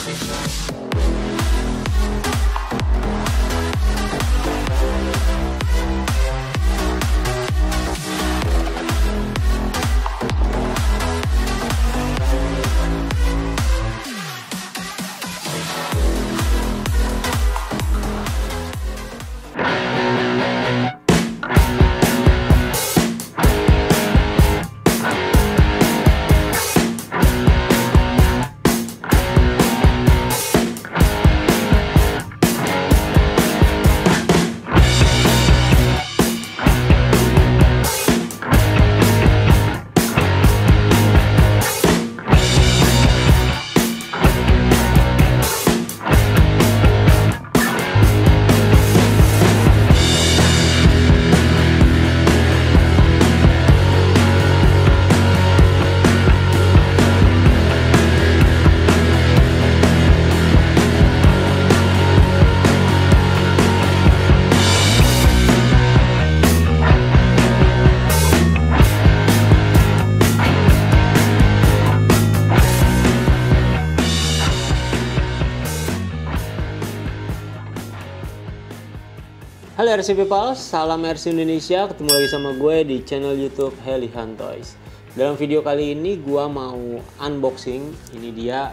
Halo RC People, salam RC Indonesia. Ketemu lagi sama gue di channel YouTube Helihan Toys. Dalam video kali ini gue mau unboxing. Ini dia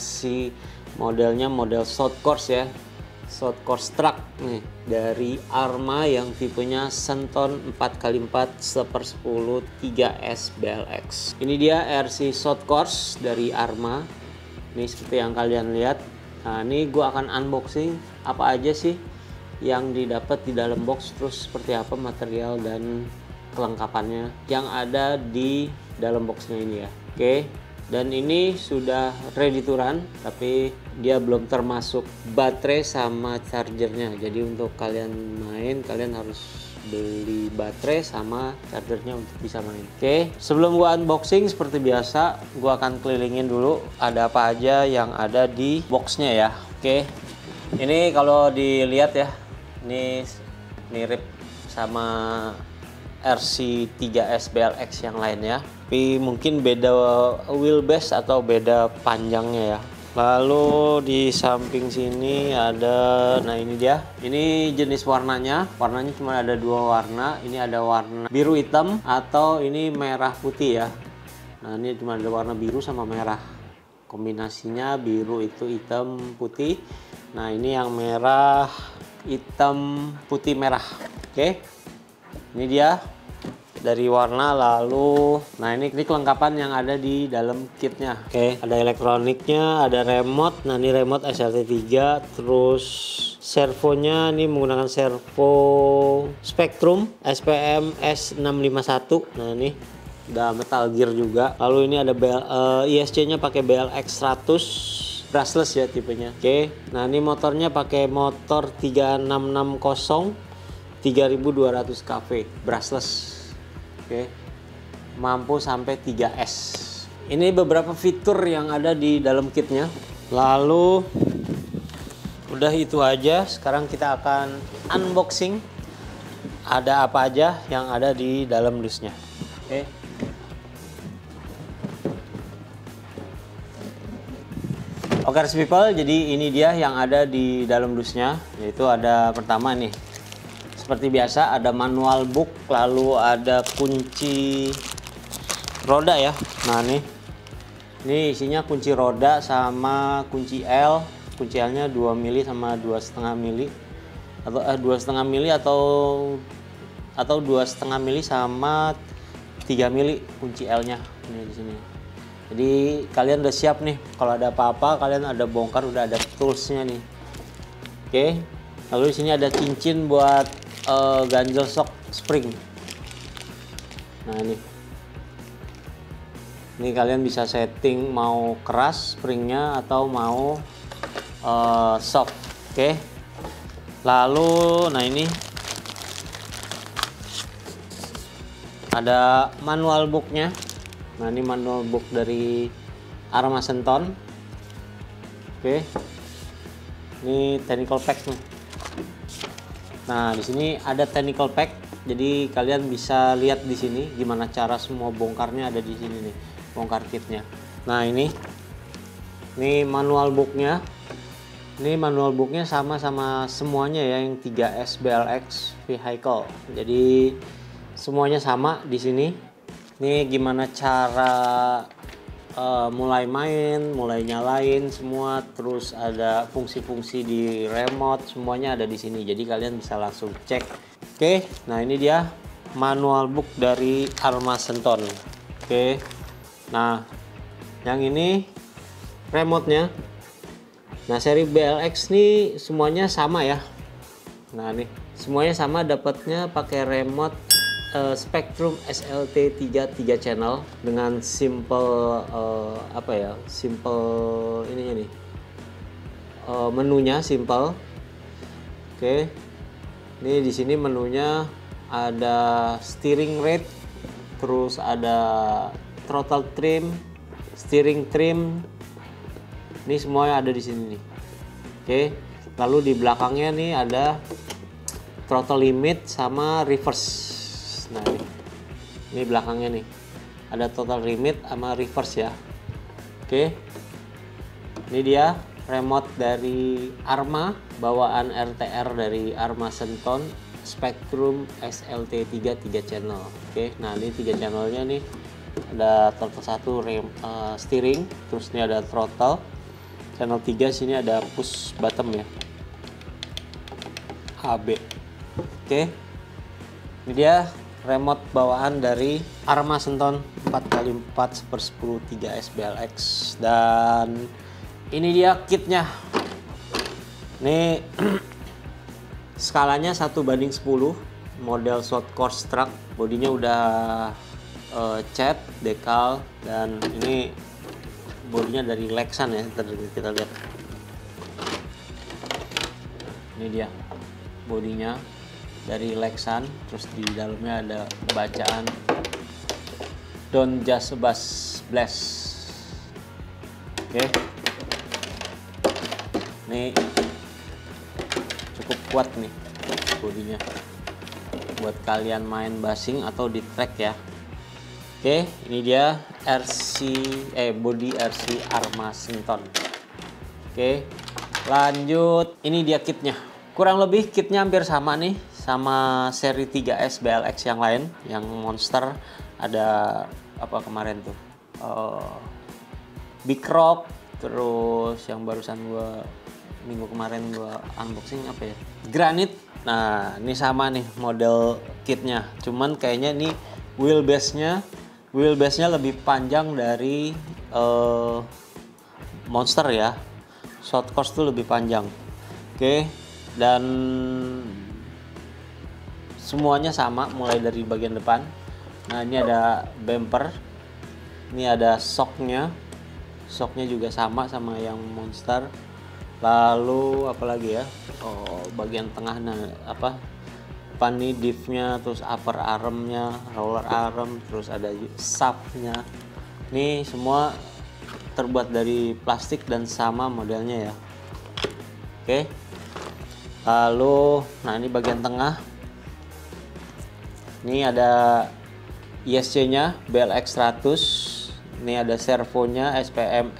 RC modelnya, model short course ya, short course truck nih dari Arma yang tipenya Senton 4x4 1/10 3S BLX. Ini dia RC short course dari Arma. Ini seperti yang kalian lihat. Nah, ini gue akan unboxing apa aja sih yang didapat di dalam box, terus seperti apa material dan kelengkapannya yang ada di dalam boxnya ini ya. Oke, dan ini sudah ready to run, tapi dia belum termasuk baterai sama chargernya. Jadi untuk kalian main, kalian harus beli baterai sama chargernya untuk bisa main. Oke, sebelum gua unboxing seperti biasa, gua akan kelilingin dulu ada apa aja yang ada di boxnya ya. Oke, ini kalau dilihat ya, ini mirip sama RC3S BLX yang lainnya, tapi mungkin beda wheelbase atau beda panjangnya ya. Lalu di samping sini ada, nah ini dia, ini jenis warnanya cuma ada dua warna. Ini ada warna biru hitam atau ini merah putih ya. Nah ini cuma ada warna biru sama merah, kombinasinya biru itu hitam putih. Nah ini yang merah hitam putih merah. Oke, ini dia dari warna. Lalu nah ini kelengkapan yang ada di dalam kitnya. Oke, ada elektroniknya, ada remote. Nah ini remote SRT3, terus servonya ini menggunakan servo Spektrum SPM S651. Nah ini udah metal gear juga. Lalu ini ada ISC nya pakai BLX 100 brushless ya tipenya. Oke, nah ini motornya pakai motor 3660 3200 kV brushless. Oke, mampu sampai 3S. Ini beberapa fitur yang ada di dalam kitnya. Lalu udah itu aja. Sekarang kita akan unboxing ada apa aja yang ada di dalam dusnya. Oke, Oke people, jadi ini dia yang ada di dalam dusnya, yaitu ada pertama nih, seperti biasa ada manual book, lalu ada kunci roda ya. Nah ini isinya kunci roda sama kunci L. Kunci L nya 2 mili sama 2,5 mili, atau 2,5 mili atau 2,5 mili sama 3 mili kunci L nya ini di sini. Jadi kalian udah siap nih, kalau ada apa-apa kalian ada bongkar, udah ada toolsnya nih. Oke, lalu di sini ada cincin buat ganjel shock spring. Nah ini kalian bisa setting mau keras springnya atau mau soft. Oke, lalu nah ini ada manual booknya. Nah ini manual book dari Arma Senton. Oke, ini technical pack nih. Nah di sini ada technical pack, jadi kalian bisa lihat di sini gimana cara semua bongkarnya ada di sini nih, bongkar kitnya. Nah ini Ini manual booknya. Ini manual booknya sama semuanya ya, yang 3S BLX vehicle. Jadi semuanya sama di sini. Ini gimana cara mulai main, mulai nyalain semua, terus ada fungsi-fungsi di remote, semuanya ada di sini. Jadi kalian bisa langsung cek. Oke, nah ini dia manual book dari Arma Senton. Oke, nah yang ini remote-nya. Nah, seri BLX nih semuanya sama ya. Nah, nih semuanya sama, dapatnya pakai remote Spektrum SLT 3 channel dengan simple apa ya? Simple ininya nih. Menunya simple. Oke. Ini di sini menunya ada steering rate, terus ada throttle trim, steering trim. Ini semua ada di sini nih. Oke. Lalu di belakangnya nih ada throttle limit sama reverse. Nah, ini belakangnya nih. Ada throttle limit sama reverse ya. Oke. Ini dia remote dari Arma, bawaan RTR dari Arma Senton, Spektrum SLT 3 channel. Oke. Nah, ini 3 channelnya nih. Ada throttle 1 steering, terus ini ada throttle. Channel 3 sini ada push bottom ya, HB. Oke, ini dia remote bawaan dari Arma Senton 4x4 Super 10 3S BLX. Dan ini dia kitnya. Ini skalanya 1:10, model short course truck. Bodinya udah cat, dekal, dan ini bodinya dari Lexan ya. Kita lihat, ini dia bodinya dari Lexan, terus di dalamnya ada bacaan Don't Just Blast. Oke, ini cukup kuat nih bodinya buat kalian main basing atau di track ya. Oke, ini dia body RC Arma Senton. Oke, lanjut. Ini dia kitnya. Kurang lebih kitnya hampir sama nih sama seri 3S BLX yang lain, yang Monster. Ada apa kemarin tuh? Big Rock, terus yang barusan minggu kemarin gua unboxing apa ya? Granite. Nah, ini sama nih model kitnya. Cuman kayaknya ini wheelbase-nya lebih panjang dari Monster ya. Short course tuh lebih panjang. Oke, dan semuanya sama mulai dari bagian depan. Nah, ini ada bumper. Ini ada shocknya. Shocknya juga sama yang Monster. Lalu apalagi ya? Oh, bagian tengah apa? Depan nih diffnya, terus upper armnya, roller arm, terus ada shaftnya. Ini semua terbuat dari plastik dan sama modelnya ya. Oke. Lalu, nah ini bagian tengah. Ini ada ISC-nya BLX 100. Ini ada servonya SPM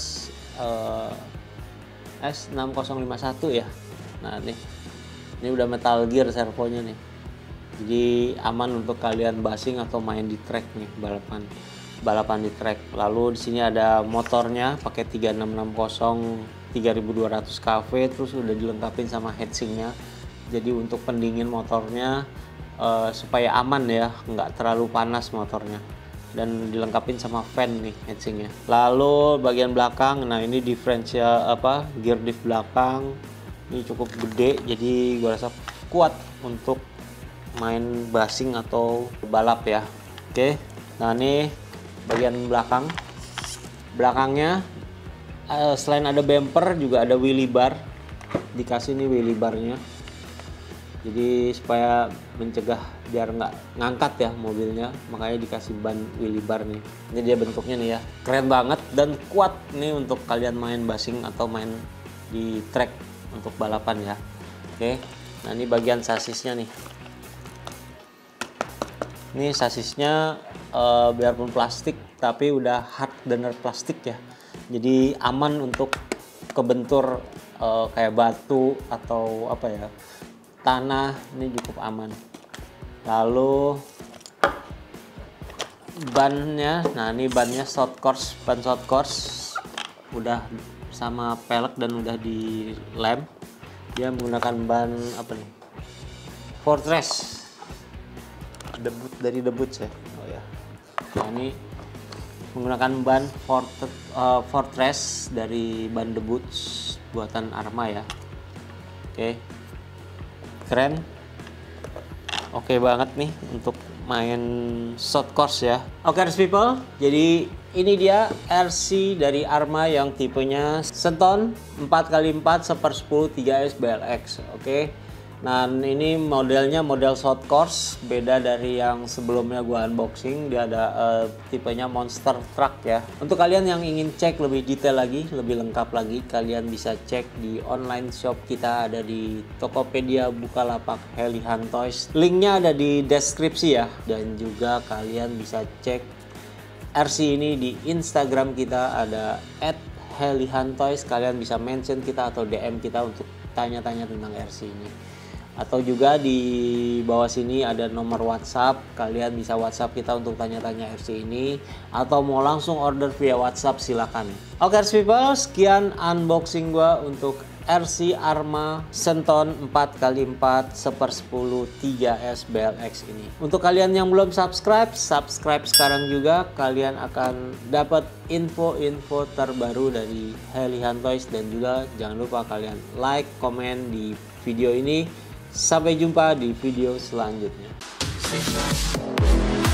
S6051 ya. Nah ini udah metal gear servonya nih. Jadi aman untuk kalian basing atau main di track nih, balapan di track. Lalu di sini ada motornya pakai 3660 3200 kV, terus udah dilengkapin sama heatsinknya. Jadi untuk pendingin motornya supaya aman ya, nggak terlalu panas motornya. Dan dilengkapin sama fan nih heatsinknya. Lalu bagian belakang, nah ini differential gear diff belakang. Ini cukup gede, jadi gue rasa kuat untuk main basing atau balap ya. Oke, nah ini bagian belakangnya selain ada bumper juga ada wheelie bar. Dikasih nih wheelie barnya, jadi supaya mencegah biar nggak ngangkat ya mobilnya, makanya dikasih ban wheelie bar nih. Ini dia bentuknya nih ya, keren banget dan kuat nih untuk kalian main basing atau main di track untuk balapan ya. Oke, nah ini bagian sasisnya nih. Ini sasisnya biarpun plastik tapi udah hardener plastik ya, Jadi aman untuk kebentur kayak batu atau apa ya, tanah, ini cukup aman. Lalu bannya, nah ini bannya short course, ban short course udah sama pelek dan udah dilem. Dia menggunakan ban apa nih, Fortress, dari debut ya. Oh ya, nah ini menggunakan ban Fortress dari ban debut buatan Arma ya. Oke, keren, oke banget nih untuk main short course ya. Oke people, jadi ini dia RC dari Arma yang tipenya Senton 4x4 1/10 3S BLX. Oke, nah ini modelnya model short course, beda dari yang sebelumnya gua unboxing. Dia ada tipenya monster truck ya. Untuk kalian yang ingin cek lebih detail lagi, lebih lengkap lagi, kalian bisa cek di online shop kita, ada di Tokopedia Bukalapak Helihan Toys. Linknya ada di deskripsi ya. Dan juga kalian bisa cek RC ini di Instagram kita, ada @helihantoys. Kalian bisa mention kita atau DM kita untuk tanya-tanya tentang RC ini. Atau juga di bawah sini ada nomor WhatsApp, kalian bisa WhatsApp kita untuk tanya-tanya RC ini, atau mau langsung order via WhatsApp silakan. Oke people, sekian unboxing gua untuk RC Arma Senton 4x4 1/10 3S BLX ini. Untuk kalian yang belum subscribe sekarang juga. Kalian akan dapat info-info terbaru dari Helihan Toys, dan juga jangan lupa kalian like, komen di video ini. Sampai jumpa di video selanjutnya.